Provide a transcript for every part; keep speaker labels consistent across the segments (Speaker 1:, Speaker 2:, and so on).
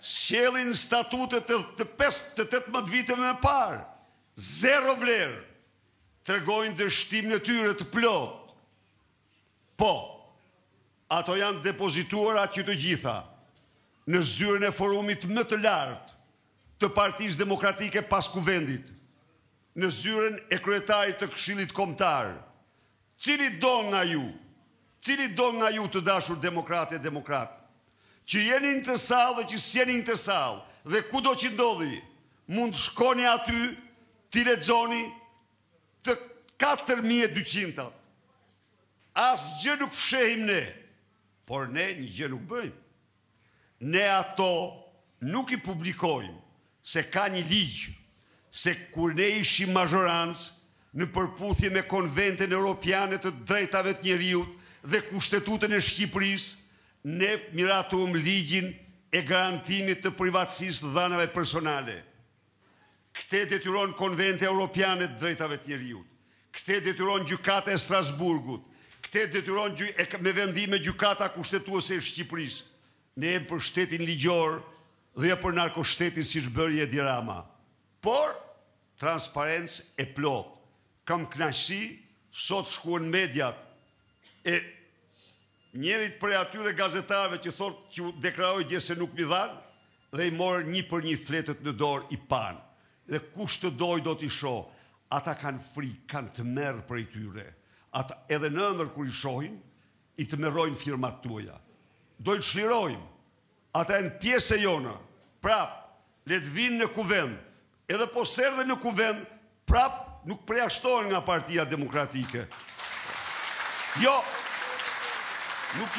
Speaker 1: sjellin statutet të 18 viteve më parë, zero vlerë, tregojnë dështimin e tyre të plot. Po, ato janë depozituara që të gjitha në zyrën e forumit më të lartë të Partisë Demokratike pas kuvendit, në zyrën e kryetarit të Këshillit Kombëtar. Cili do nga ju të dashur demokratë e demokratë, që jeni në të sallë dhe që s'jeni në të sallë, dhe kudo që ndodhi, mund të shkoni aty, t'i lexoni të 4200-at. Asgjë nuk fshehim ne, por ne një gjë nuk bëjmë. Ne ato nuk i publikojmë, se ka një ligj, se kur ne ishim mazhorancë, në përputhje me konventin europiane të drejtave të njeriut dhe kushtetutën e Shqipërisë, ne miratuam ligjin e garantimit të privatësisë të dhënave personale. Këtë detyron konventi europiane të drejtave të njeriut. Këtë detyron gjykata e Strasburgut. Këtë detyron me vendime gjykata kushtetuese e Shqipërisë. Ne jemi për shtetin ligjor dhe jo për narkoshtetin siç bëri Edi Rama. Por transparencë e plot. Kam kënaqësi, sot shkuan mediat e njerit për atyre gazetarëve që thotë që deklaroi dje se nuk mi dhanë, dhe i morën një për një fletët në dorë i panë. Dhe kush të doj do t'i shoh, ata kanë frikë, kanë të merr për i tyre. Ata edhe në ëndër kur i shohin, i të merrojnë firmat tuaja. Do i çlirojmë. Ata janë pjesë e jona. Prap, le të vinë në kuvend. Edhe po s'erdhen në kuvend, prap nuk përjashtohen nga Partia Demokratike. Jo, nuk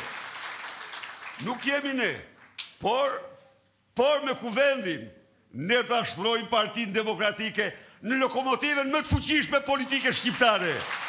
Speaker 1: jemi ne, por me kuvendin, ne ta shtrojmë Partinë Demokratike në lokomotivën më të fuqishme politike shqiptare.